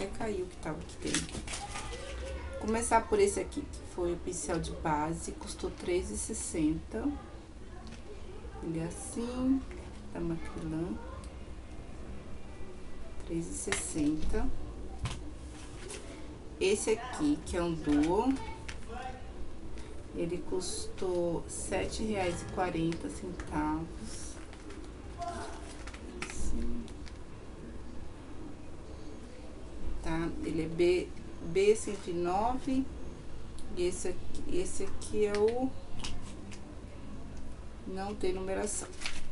até caiu o que tava aqui dentro. Vou começar por esse aqui, que foi o pincel de base, custou R$3,60. Ele é assim, da Macrylan, R$3,60. Esse aqui, que é um duo, ele custou R$7,40. Assim. Tá? Ele é B109. E esse aqui é o... não tem numeração.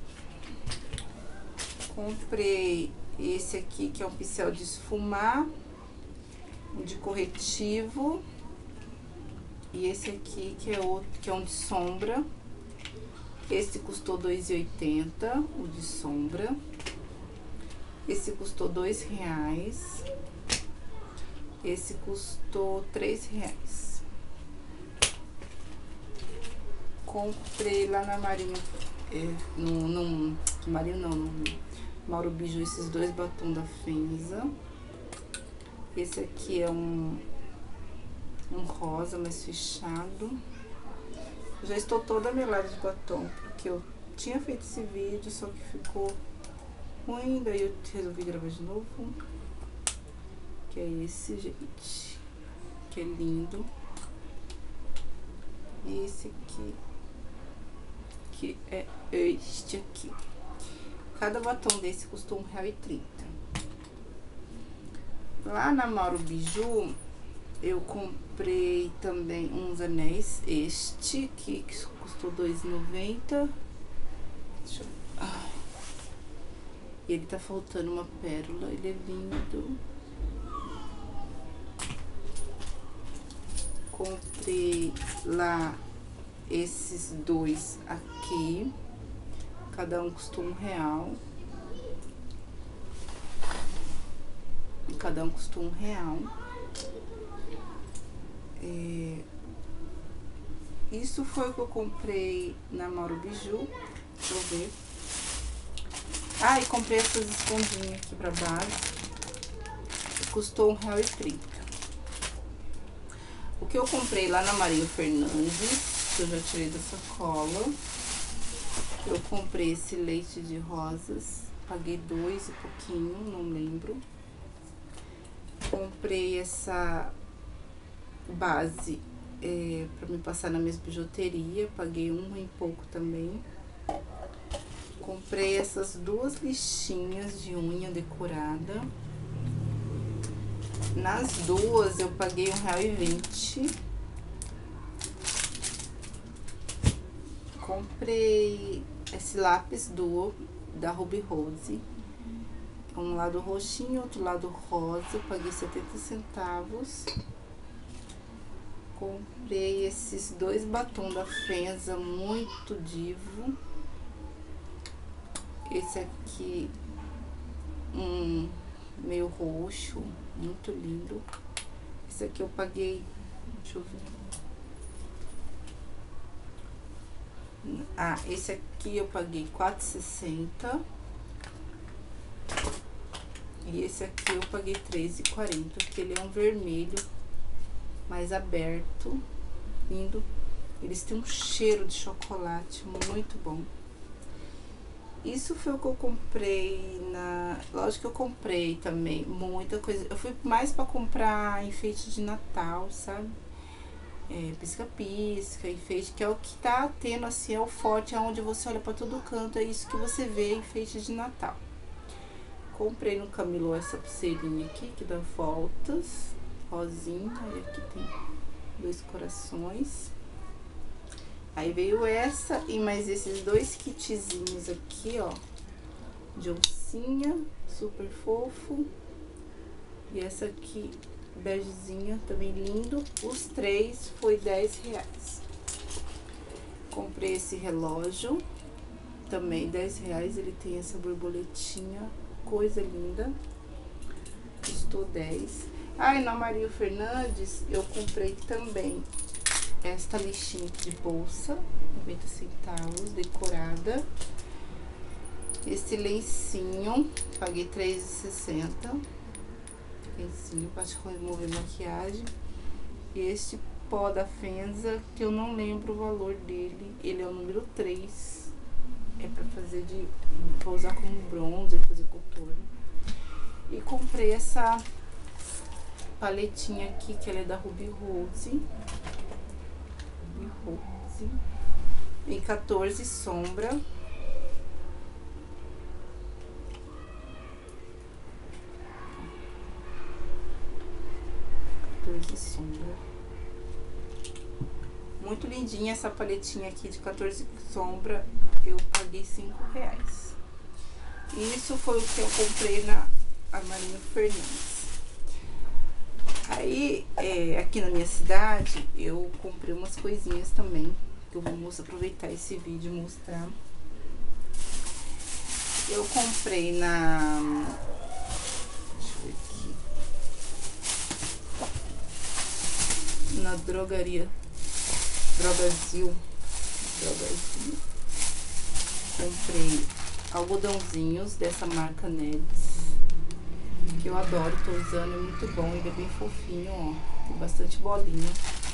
Comprei esse aqui, que é um pincel de esfumar, um de corretivo. E esse aqui, que é outro, que é um de sombra. Esse custou R$2,80, o de sombra. Esse custou R$2. Esse custou R$3. Comprei lá na Marinho, Marinho não, no Mauro Biju, esses dois batons da Fenza. Esse aqui é um rosa mais fechado. Já estou toda melada de batom, porque eu tinha feito esse vídeo, só que ficou ruim, daí eu resolvi gravar de novo. Que é esse, gente, que é lindo. E esse aqui, que é este aqui. Cada batom desse custou R$1,30. Lá na Mauro Biju, eu comprei também uns anéis. Este aqui, que custou R$2,90. Deixa eu... ai. E ele tá faltando uma pérola, ele é lindo. Comprei lá esses dois aqui, cada um custou R$1. E cada um custou R$1. Isso foi o que eu comprei na Mauro Biju. Deixa eu ver. Ah, e comprei essas esponjinhas aqui pra base. Custou R$1,30. O que eu comprei lá na Marinho Fernandes, que eu já tirei da sacola, eu comprei esse leite de rosas, paguei R$2 e pouquinho, não lembro. Comprei essa base pra me passar na minha bijuteria, paguei R$1 e pouco também. Comprei essas duas lixinhas de unha decorada. Nas duas eu paguei R$1,20. Comprei esse lápis duo da Ruby Rose. Um lado roxinho, outro lado rosa. Paguei 70 centavos. Comprei esses dois batons da Fenza, muito divo. Esse aqui, meio roxo, muito lindo. Esse aqui eu paguei, deixa eu ver. Ah, esse aqui eu paguei R$4,60. E esse aqui eu paguei R$3,40, porque ele é um vermelho mais aberto, lindo. Eles têm um cheiro de chocolate muito bom. Isso foi o que eu comprei na... Lógico que eu comprei também muita coisa. Eu fui mais pra comprar enfeite de Natal, sabe? Pisca-pisca, enfeite, que é o que tá tendo, assim, é o forte, é onde você olha pra todo canto, é isso que você vê, enfeite de Natal. Comprei no Camelô essa pulseirinha aqui, que dá voltas, rosinha, e aqui tem 2 corações. Aí veio essa e mais esses 2 kitzinhos aqui, ó, de oncinha, super fofo. E essa aqui, begezinha, também lindo. Os 3 foi R$10. Comprei esse relógio, também R$10. Ele tem essa borboletinha, coisa linda. Custou 10. Ah, e na Marinho Fernandes eu comprei também esta lixinha de bolsa, 90 centavos, decorada. Esse lencinho, paguei R$3,60. potência para remover maquiagem. E este pó da Fenza, que eu não lembro o valor dele, ele é o número 3. É pra fazer pra usar como bronzer, fazer contorno. E comprei essa paletinha aqui, que ela é da Ruby Rose. Ruby Rose. Em 14 sombra. 14 sombra. Muito lindinha essa paletinha aqui de 14 sombra. Eu paguei R$5. Isso foi o que eu comprei na Armarinho Fernandes. Aí, aqui na minha cidade, eu comprei umas coisinhas também, que eu vou aproveitar esse vídeo e mostrar. Eu comprei na... Deixa eu ver aqui. Na drogaria. Drogazil. Comprei algodãozinhos dessa marca Neds, que eu adoro, tô usando, é muito bom, ele é bem fofinho, ó, tem bastante bolinha.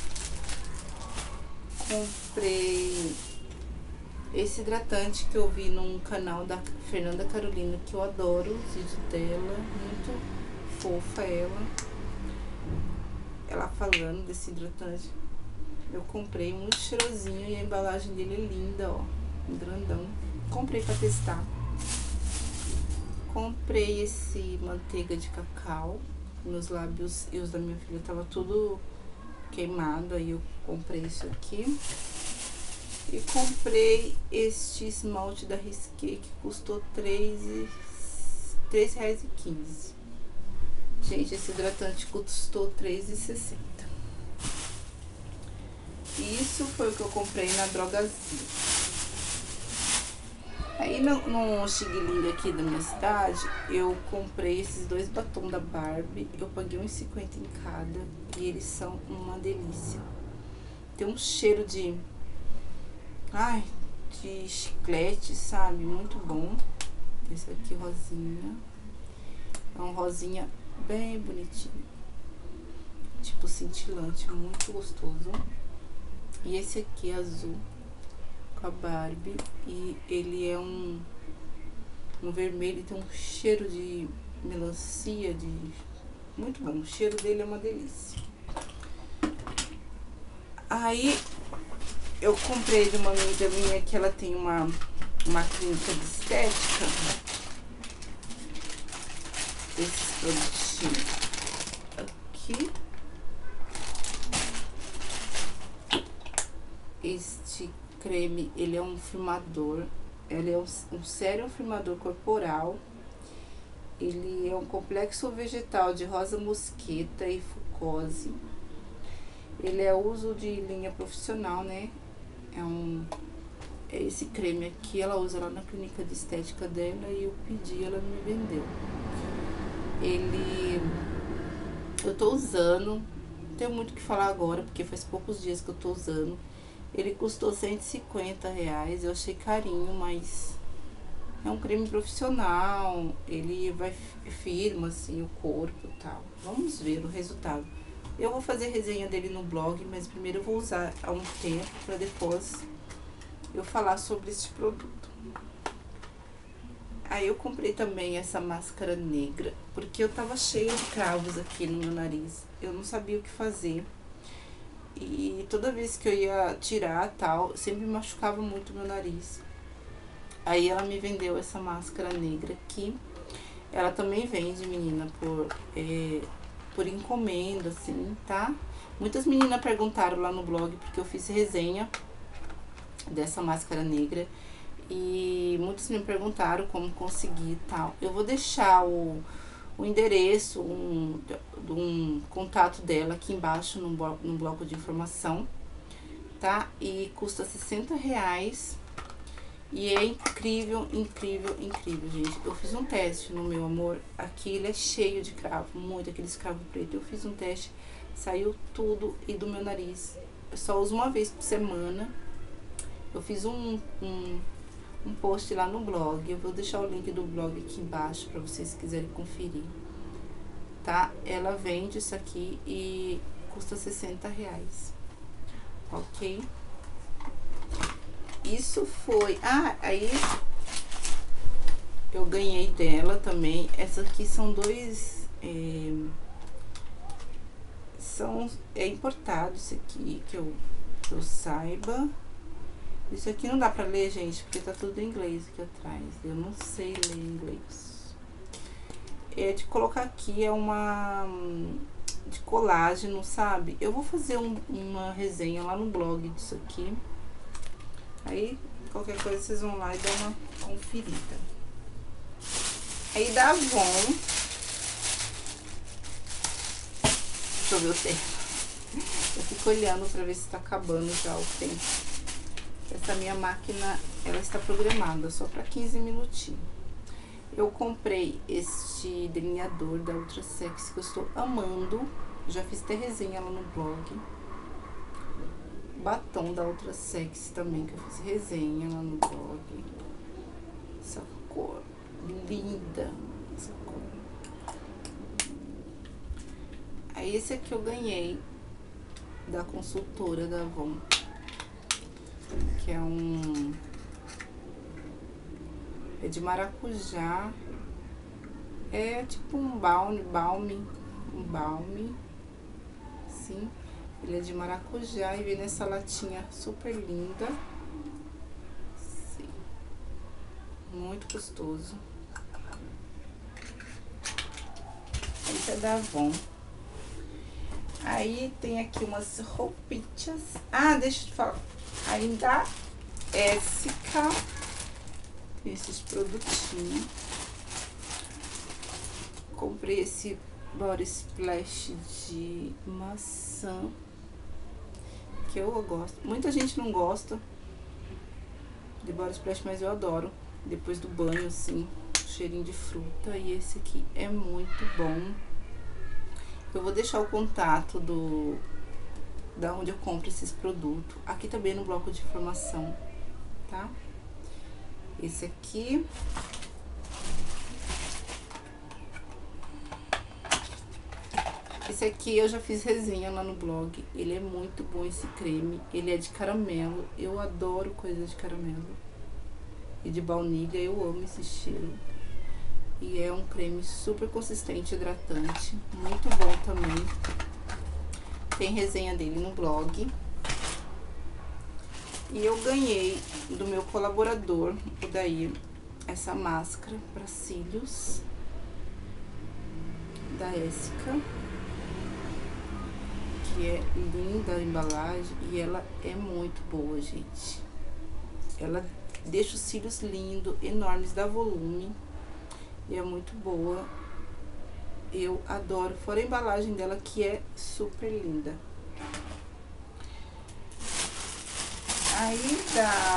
Comprei esse hidratante que eu vi num canal da Fernanda Carolina, que eu adoro os vídeos dela, muito fofa ela falando desse hidratante. Eu comprei muito cheirosinho e a embalagem dele é linda, ó, um grandão. Comprei pra testar. Comprei esse manteiga de cacau. Meus lábios e os da minha filha tava tudo queimado, aí eu comprei isso aqui. E comprei este esmalte da Risqué, que custou R$3,15. Gente, esse hidratante custou R$3,60. Isso foi o que eu comprei na Drogazil. Aí no Xing-Ling aqui da minha cidade, eu comprei esses dois batons da Barbie. Eu paguei R$1,50 em cada e eles são uma delícia. Tem um cheiro de chiclete, sabe? Muito bom. Esse aqui rosinha. É um rosinha bem bonitinho. Tipo cintilante, muito gostoso. E esse aqui é azul, com a Barbie, e ele é um vermelho, tem um cheiro de melancia, muito bom, o cheiro dele é uma delícia. Aí eu comprei de uma amiga minha que ela tem uma clínica de estética, esses produtinhos aqui. Este creme, ele é um firmador, ele é um sérum firmador corporal. Ele é um complexo vegetal de rosa mosqueta e fucose. Ele é uso de linha profissional, né? É esse creme aqui, ela usa lá na clínica de estética dela e eu pedi, ela me vendeu. Eu tô usando, não tenho muito o que falar agora, porque faz poucos dias que eu tô usando. Ele custou R$150, eu achei carinho, mas é um creme profissional, ele firma assim o corpo e tal. Vamos ver o resultado. Eu vou fazer resenha dele no blog, mas primeiro eu vou usar há um tempo para depois eu falar sobre este produto. Aí eu comprei também essa máscara negra, porque eu tava cheia de cravos aqui no meu nariz. Eu não sabia o que fazer. E toda vez que eu ia tirar tal, sempre machucava muito meu nariz. Aí ela me vendeu essa máscara negra aqui. Ela também vende, menina, por encomenda, assim, tá? Muitas meninas perguntaram lá no blog, porque eu fiz resenha dessa máscara negra. E muitos me perguntaram como conseguir e tal. Eu vou deixar o endereço, um contato dela aqui embaixo no bloco de informação, tá? E custa R$60. E é incrível, incrível, incrível, gente. Eu fiz um teste no meu amor. Aqui ele é cheio de cravo, muito aqueles cravos pretos. Eu fiz um teste, saiu tudo e do meu nariz. Eu só uso uma vez por semana. Eu fiz um post lá no blog. Eu vou deixar o link do blog aqui embaixo para vocês quiserem conferir, tá? Ela vende isso aqui e custa R$60, ok? Isso foi... Ah, aí eu ganhei dela também. Essa aqui são dois... É importado isso aqui, que eu saiba. Isso aqui não dá pra ler, gente, porque tá tudo em inglês aqui atrás. Eu não sei ler inglês. É de colocar aqui, é uma... de colágeno, sabe? Eu vou fazer uma resenha lá no blog disso aqui. Aí, qualquer coisa, vocês vão lá e dão uma conferida. Aí, da Avon... Deixa eu ver o tempo. Eu fico olhando pra ver se tá acabando já o tempo. Essa minha máquina, ela está programada só pra 15 minutinhos. Eu comprei este delineador da Ultra Sexy que eu estou amando. Já fiz até resenha lá no blog. Batom da Ultra Sexy também, que eu fiz resenha lá no blog. Essa cor linda. Essa cor. Aí esse aqui eu ganhei da consultora da Avon, que é é de maracujá, é tipo um balme, sim. Ele é de maracujá e vem nessa latinha super linda, sim. Muito gostoso. Esse é da Avon. Aí tem aqui umas roupinhas. Ah, deixa eu te falar. Ainda Éssica. Tem esses produtinhos. Comprei esse Body Splash de maçã, que eu gosto. Muita gente não gosta de Body Splash, mas eu adoro. Depois do banho, assim, cheirinho de fruta. E esse aqui é muito bom. Eu vou deixar o contato da onde eu compro esses produtos aqui também no bloco de informação, tá? Esse aqui. Esse aqui eu já fiz resenha lá no blog. Ele é muito bom, esse creme. Ele é de caramelo. Eu adoro coisa de caramelo. E de baunilha, eu amo esse cheiro. E é um creme super consistente, hidratante. Muito bom também. Tem resenha dele no blog. E eu ganhei do meu colaborador, o Daí, essa máscara para cílios da Éssica, que é linda a embalagem e ela é muito boa, gente. Ela deixa os cílios lindos, enormes, dá volume e é muito boa. Eu adoro, fora a embalagem dela, que é super linda. Aí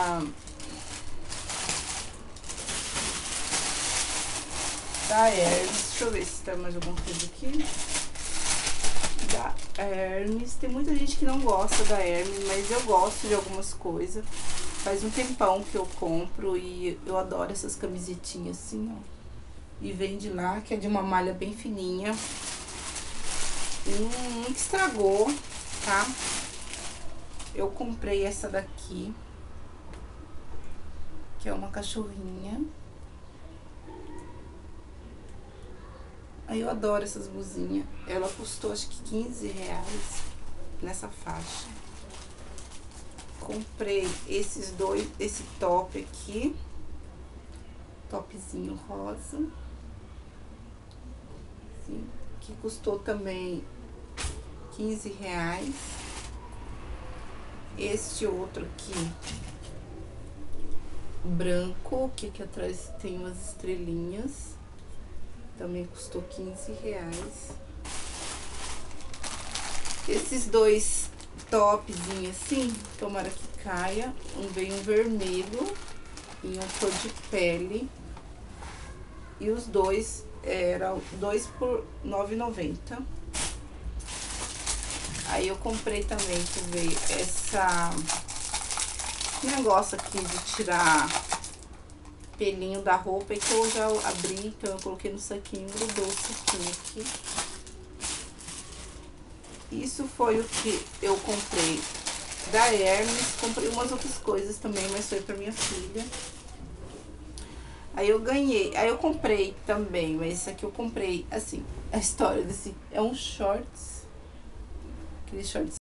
da Hermes, deixa eu ver se tem mais alguma coisa aqui. Da Hermes, tem muita gente que não gosta da Hermes, mas eu gosto de algumas coisas. Faz um tempão que eu compro e eu adoro essas camisetinhas assim, ó. E vem de lá, que é de uma malha bem fininha. Nunca estragou, tá? Eu comprei essa daqui, que é uma cachorrinha. Aí eu adoro essas blusinhas. Ela custou acho que R$15 nessa faixa. Comprei esses dois, esse top aqui. Topzinho rosa. Assim, que custou também R$15. Este outro aqui, branco, que aqui atrás tem umas estrelinhas, também custou R$15. Esses dois topzinhos assim, tomara que caia. Veio um vermelho e um cor de pele. E os dois eram 2 por R$9,90. Aí eu comprei também, que veio esse negócio aqui de tirar pelinho da roupa, e que eu já abri, então eu coloquei no saquinho, grudou o saquinho aqui. isso foi o que eu comprei da Hermes. Comprei umas outras coisas também, mas foi pra minha filha. Aí eu ganhei, aí eu comprei também, mas esse aqui eu comprei, assim, a história desse, é um shorts, aqueles shorts